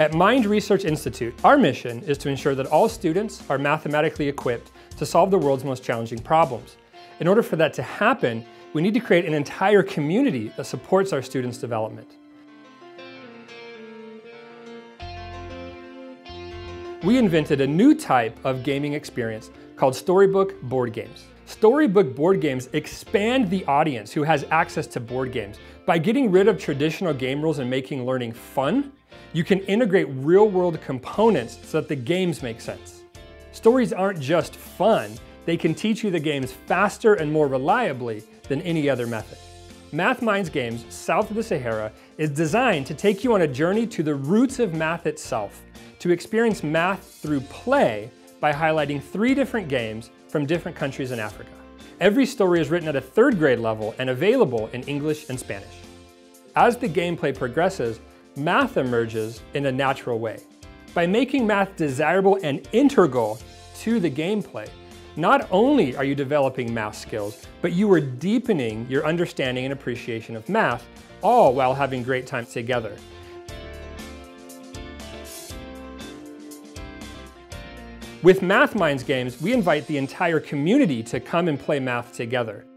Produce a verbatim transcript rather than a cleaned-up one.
At Mind Research Institute, our mission is to ensure that all students are mathematically equipped to solve the world's most challenging problems. In order for that to happen, we need to create an entire community that supports our students' development. We invented a new type of gaming experience called storybook board games. Storybook board games expand the audience who has access to board games. By getting rid of traditional game rules and making learning fun, you can integrate real-world components so that the games make sense. Stories aren't just fun, they can teach you the games faster and more reliably than any other method. MathMINDs Games, south of the Sahara, is designed to take you on a journey to the roots of math itself, to experience math through play by highlighting three different games from different countries in Africa. Every story is written at a third grade level and available in English and Spanish. As the gameplay progresses, math emerges in a natural way. By making math desirable and integral to the gameplay, not only are you developing math skills, but you are deepening your understanding and appreciation of math, all while having great time together. With MathMINDs Games, we invite the entire community to come and play math together.